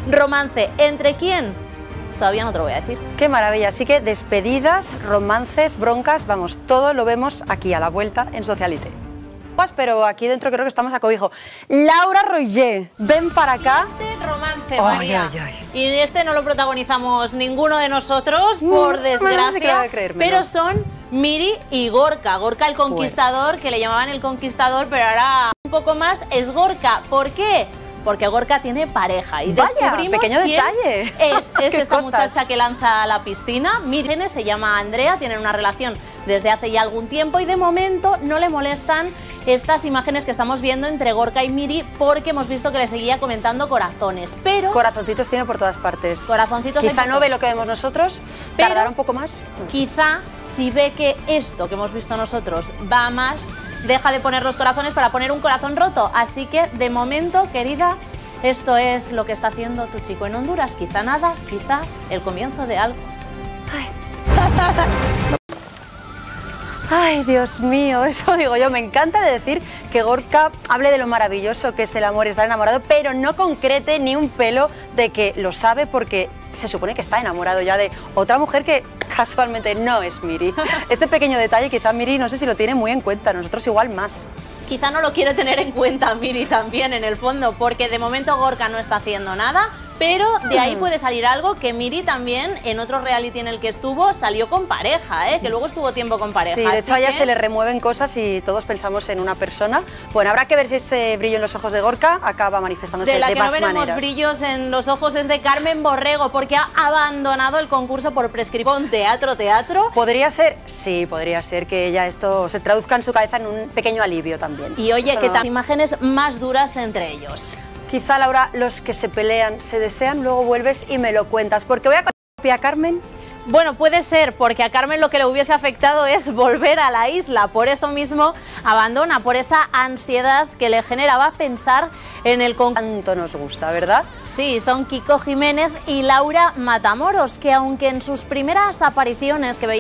romance. ¿Entre quién? Todavía no te lo voy a decir. Qué maravilla, así que despedidas, romances, broncas, vamos, todo lo vemos aquí a la vuelta en Socialité. Pero aquí dentro creo que estamos a cobijo. Laura Roger, ven para acá. Este romance, Ay, María. ay, ay. Y este no lo protagonizamos ninguno de nosotros, por desgracia, pero son Miri y Gorka. Gorka el conquistador, que le llamaban el conquistador, pero ahora un poco más es Gorka. ¿Por qué? Porque Gorka tiene pareja y descubrimos pequeño quién detalle. es esta muchacha que lanza a la piscina. Miri se llama Andrea, tienen una relación desde hace ya algún tiempo y de momento no le molestan estas imágenes que estamos viendo entre Gorka y Miri porque hemos visto que le seguía comentando corazones, pero... Corazoncitos tiene por todas partes. Corazoncitos quizá no ve lo que vemos nosotros, pero tardará un poco más. No sé. Quizá si ve que esto que hemos visto nosotros va más, deja de poner los corazones para poner un corazón roto. Así que de momento, querida, esto es lo que está haciendo tu chico en Honduras. Quizá nada, quizá el comienzo de algo. Ay, Dios mío, eso digo yo. Me encanta de decir que Gorka hable de lo maravilloso que es el amor y estar enamorado, pero no concrete ni un pelo de que lo sabe porque se supone que está enamorado ya de otra mujer que casualmente no es Miri. Este pequeño detalle quizá Miri no sé si lo tiene muy en cuenta, nosotros igual más. Quizá no lo quiere tener en cuenta Miri también en el fondo, porque de momento Gorka no está haciendo nada, pero de ahí puede salir algo que Miri también en otro reality en el que estuvo salió con pareja, que luego estuvo tiempo con pareja. Sí, de hecho a ella se le remueven cosas y todos pensamos en una persona. Bueno, habrá que ver si ese brillo en los ojos de Gorka acaba manifestándose de más maneras. De la que no veremos brillos en los ojos es de Carmen Borrego, porque ha abandonado el concurso por prescripción teatro. ¿Podría ser? Sí, podría ser que ella esto se traduzca en su cabeza en un pequeño alivio también. Y oye, que las imágenes más duras entre ellos. Quizá, Laura, los que se pelean, se desean, luego vuelves y me lo cuentas, porque voy a copiar a Carmen. Bueno, puede ser, porque a Carmen lo que le hubiese afectado es volver a la isla, por eso mismo abandona, por esa ansiedad que le generaba pensar en el concurso. Tanto nos gusta, ¿verdad? Sí, son Kiko Jiménez y Laura Matamoros, que aunque en sus primeras apariciones que veíamos